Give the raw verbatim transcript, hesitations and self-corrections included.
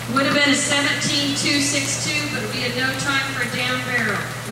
Would have been a seventeen two six two, but it would be a no time for a down barrel.